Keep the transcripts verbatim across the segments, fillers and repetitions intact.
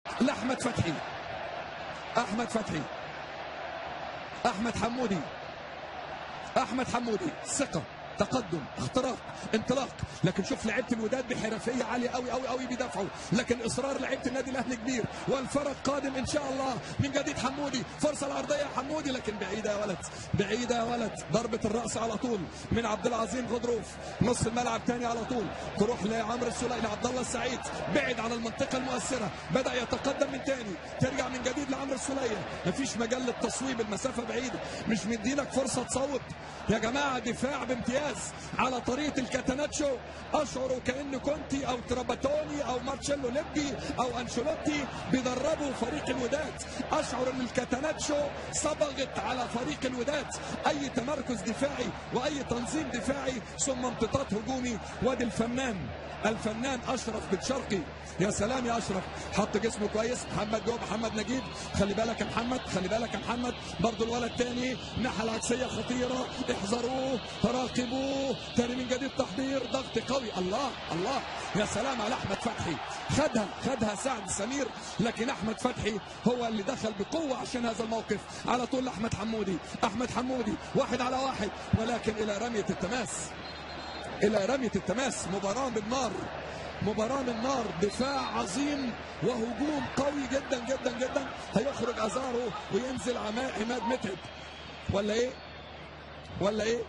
لأحمد فتحي. أحمد فتحي أحمد حمودي أحمد حمودي ثقة، تقدم، اختراق، انطلاق، لكن شوف لعيبه الوداد بحرفيه عاليه قوي قوي قوي بيدافعوا، لكن اصرار لعيبه النادي الاهلي كبير، والفرق قادم ان شاء الله. من جديد حمودي، فرصه العرضيه حمودي، لكن بعيده يا ولد، بعيده يا ولد. ضربه الراس على طول من عبد العظيم غضروف، نص الملعب تاني على طول، تروح لعمرو السوليه، لعبد الله السعيد، بعد عن المنطقه المؤثره، بدا يتقدم من تاني، ترجع من جديد لعمرو السوليه، مفيش مجال للتصويب، المسافه بعيده، مش مدينك فرصه تصوب يا جماعه. دفاع بامتياز على طريقه الكاتاناتشو، اشعر وكأن كونتي او تراباتوني او مارتشيلو ليبي او انشيلوتي بيدربوا فريق الوداد. اشعر ان الكاتاناتشو صبغت على فريق الوداد اي تمركز دفاعي واي تنظيم دفاعي ثم امتطاط هجومي. وادي الفنان الفنان اشرف بن شرقي، يا سلام يا اشرف، حط جسمه كويس. محمد جوه، محمد نجيب، خلي بالك يا محمد، خلي بالك يا محمد. برضه الولد تاني، الناحيه العكسيه خطيره، احذروه، راقبوه، تاني من جديد تحضير، ضغط قوي. الله الله، يا سلام على احمد فتحي، خدها خدها سعد سمير، لكن احمد فتحي هو اللي دخل بقوه عشان هذا الموقف. على طول احمد حمودي، احمد حمودي واحد على واحد، ولكن الى رميه التماس، الى رميه التماس. مباراه بالنار، مباراه من نار، دفاع عظيم وهجوم قوي جدا جدا جدا. هيخرج ازارو وينزل عماد متعب ولا ايه ولا ايه؟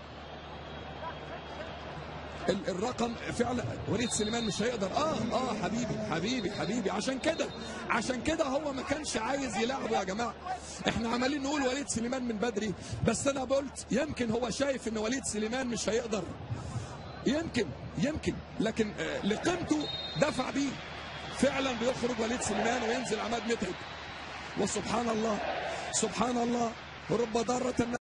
الرقم فعلا وليد سليمان مش هيقدر. اه اه حبيبي حبيبي حبيبي، عشان كده عشان كده هو ما كانش عايز يلعبه يا جماعه. احنا عمالين نقول وليد سليمان من بدري، بس انا قلت يمكن هو شايف ان وليد سليمان مش هيقدر، يمكن يمكن لكن لقيمته دفع بيه. فعلا بيخرج وليد سليمان وينزل عماد متعب، وسبحان الله سبحان الله، رب ضارة